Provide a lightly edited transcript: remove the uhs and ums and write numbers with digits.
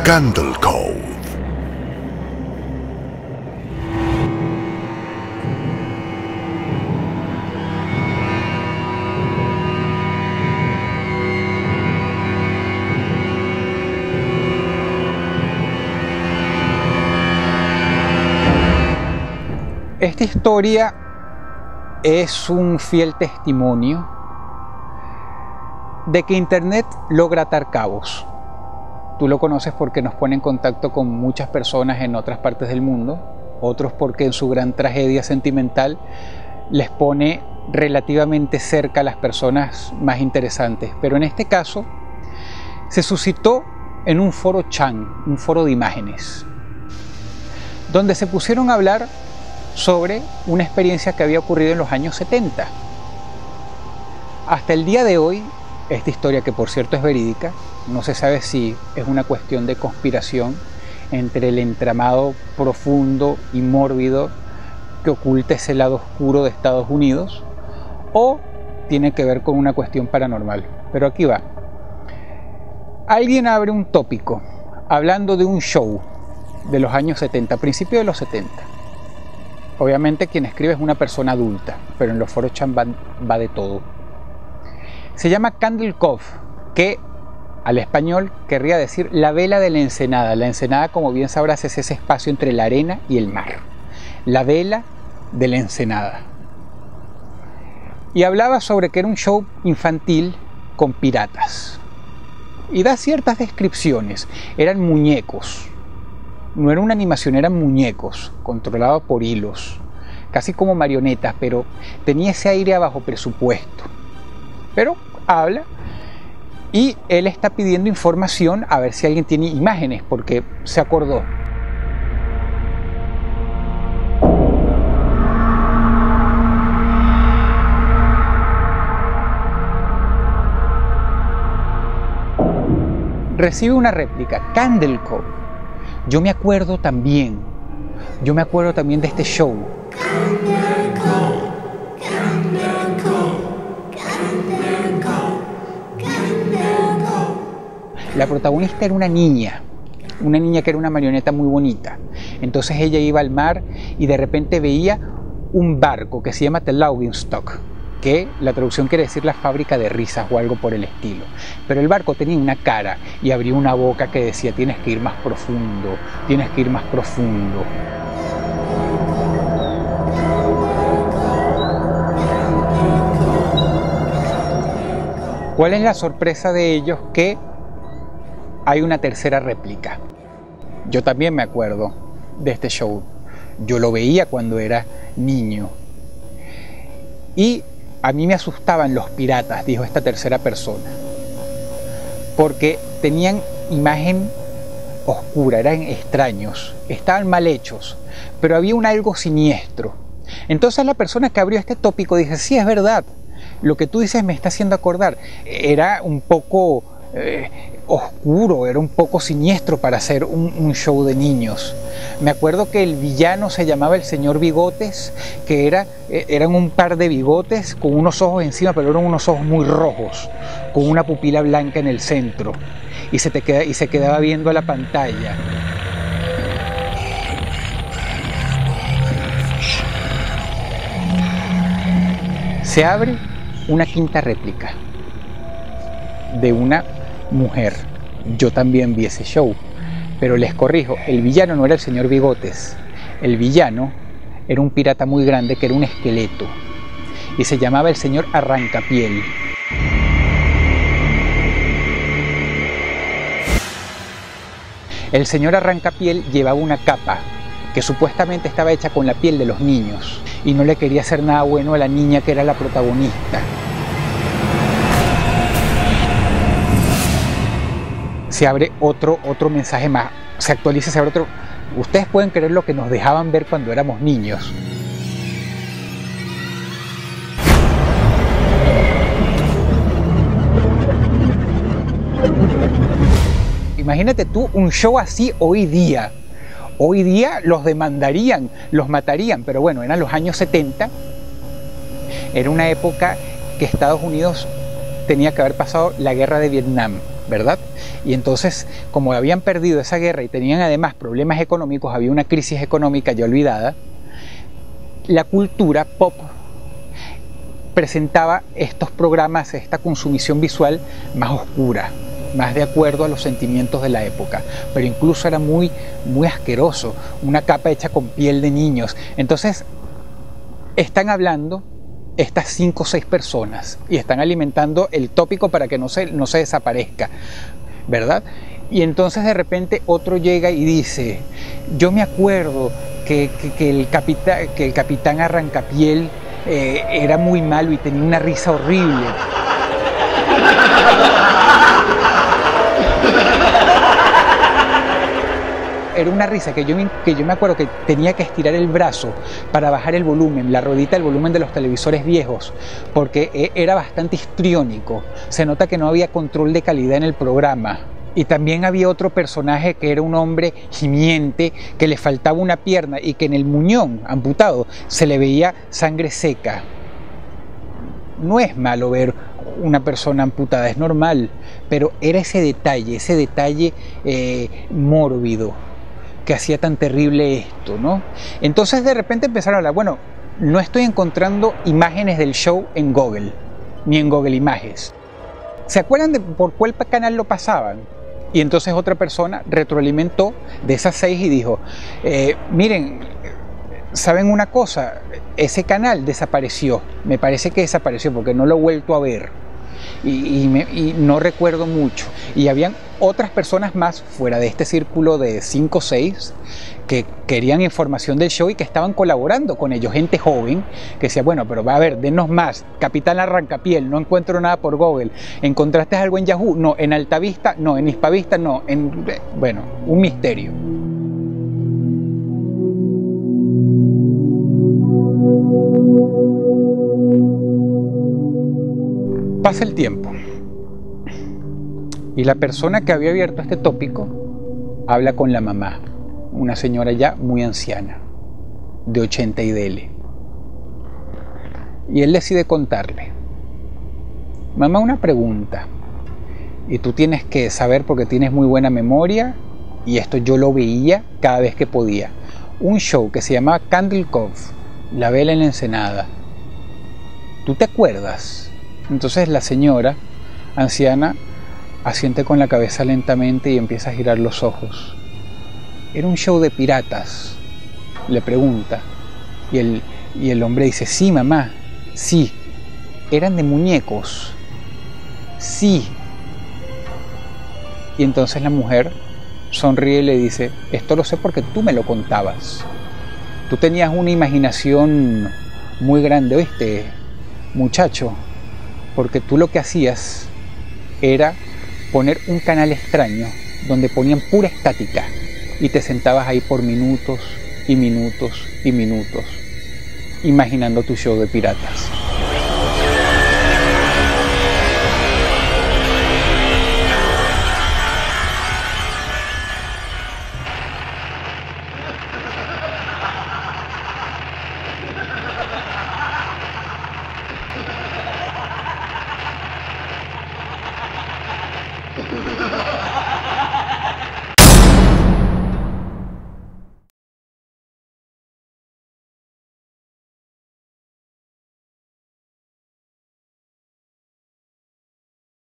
Candle Cove. Esta historia es un fiel testimonio de que Internet logra atar cabos. Tú lo conoces porque nos pone en contacto con muchas personas en otras partes del mundo, otros porque en su gran tragedia sentimental les pone relativamente cerca a las personas más interesantes. Pero en este caso se suscitó en un foro Chan, un foro de imágenes, donde se pusieron a hablar sobre una experiencia que había ocurrido en los años 70. Hasta el día de hoy, esta historia, que por cierto es verídica, no se sabe si es una cuestión de conspiración entre el entramado profundo y mórbido que oculta ese lado oscuro de Estados Unidos o tiene que ver con una cuestión paranormal. Pero aquí va. Alguien abre un tópico hablando de un show de los años 70, principios de los 70. Obviamente quien escribe es una persona adulta, pero en los foros Chan va de todo. Se llama Candle Cove, que al español querría decir la vela de la ensenada. La ensenada, como bien sabrás, es ese espacio entre la arena y el mar. La vela de la ensenada. Y hablaba sobre que era un show infantil con piratas. Y da ciertas descripciones. Eran muñecos. No era una animación, eran muñecos, controlados por hilos, casi como marionetas, pero tenía ese aire a bajo presupuesto. Pero habla y él está pidiendo información a ver si alguien tiene imágenes, porque se acordó. Recibe una réplica, Candle Cove. Yo me acuerdo también de este show. La protagonista era una niña que era una marioneta muy bonita. Entonces ella iba al mar y de repente veía un barco que se llama The Laughingstock, que la traducción quiere decir la fábrica de risas o algo por el estilo. Pero el barco tenía una cara y abría una boca que decía: tienes que ir más profundo, tienes que ir más profundo. ¿Cuál es la sorpresa de ellos? Que hay una tercera réplica. Yo también me acuerdo de este show. Yo lo veía cuando era niño. Y a mí me asustaban los piratas, dijo esta tercera persona, porque tenían imagen oscura, eran extraños, estaban mal hechos, pero había un algo siniestro. Entonces la persona que abrió este tópico dice: sí, es verdad, lo que tú dices me está haciendo acordar. Era un poco oscuro, era un poco siniestro para hacer un show de niños. Me acuerdo que el villano se llamaba el señor Bigotes, que eran un par de bigotes con unos ojos encima, pero eran unos ojos muy rojos, con una pupila blanca en el centro, y se quedaba viendo a la pantalla. Se abre una quinta réplica de una mujer. Yo también vi ese show, pero les corrijo, el villano no era el señor Bigotes. El villano era un pirata muy grande que era un esqueleto y se llamaba el señor Arrancapiel. El señor Arrancapiel llevaba una capa que supuestamente estaba hecha con la piel de los niños y no le quería hacer nada bueno a la niña que era la protagonista. Se abre otro mensaje más, se actualiza, se abre otro. Ustedes pueden creer lo que nos dejaban ver cuando éramos niños. Imagínate tú un show así hoy día. Hoy día los demandarían, los matarían, pero bueno, eran los años 70. Era una época que Estados Unidos tenía que haber pasado la guerra de Vietnam. ¿verdad? Y entonces, como habían perdido esa guerra y tenían además problemas económicos, había una crisis económica ya olvidada, la cultura pop presentaba estos programas, esta consumición visual más oscura, más de acuerdo a los sentimientos de la época, pero incluso era muy asqueroso, una capa hecha con piel de niños. Entonces, están hablando estas 5 o 6 personas y están alimentando el tópico para que no se desaparezca, ¿verdad? Y entonces de repente otro llega y dice, yo me acuerdo que el capitán Arrancapiel era muy malo y tenía una risa horrible. Era una risa que yo me acuerdo que tenía que estirar el brazo para bajar el volumen, la ruedita del volumen de los televisores viejos, porque era bastante histriónico. Se nota que no había control de calidad en el programa. Y también había otro personaje que era un hombre gimiente, que le faltaba una pierna y que en el muñón amputado se le veía sangre seca. No es malo ver una persona amputada, es normal, pero era ese detalle mórbido que hacía tan terrible esto, ¿no? Entonces de repente empezaron a hablar, bueno, no estoy encontrando imágenes del show en Google, ni en Google Images. ¿Se acuerdan de por cuál canal lo pasaban? Y entonces otra persona retroalimentó de esas 6 y dijo, miren, ¿saben una cosa? Ese canal desapareció, me parece que desapareció porque no lo he vuelto a ver y no recuerdo mucho. Y habían otras personas más fuera de este círculo de 5 o 6 que querían información del show y que estaban colaborando con ellos, gente joven que decía, bueno, pero va a ver, denos más, Capitán Arrancapiel, no encuentro nada por Google, ¿encontraste algo en Yahoo? No, en Altavista, no, en Hispavista, no, bueno, un misterio. Pasa el tiempo y la persona que había abierto este tópico habla con la mamá, una señora ya muy anciana, de 80 y dele. Y él decide contarle, mamá, una pregunta, y tú tienes que saber porque tienes muy buena memoria, y esto yo lo veía cada vez que podía, un show que se llamaba Candle Cove, la vela en la ensenada. ¿Tú te acuerdas? Entonces la señora anciana asiente con la cabeza lentamente y empieza a girar los ojos. Era un show de piratas, le pregunta. Y el hombre dice, sí, mamá, sí. Eran de muñecos, sí. Y entonces la mujer sonríe y le dice, esto lo sé porque tú me lo contabas. Tú tenías una imaginación muy grande, ¿oíste, muchacho? Porque tú lo que hacías era poner un canal extraño donde ponían pura estática y te sentabas ahí por minutos y minutos y minutos imaginando tu show de piratas.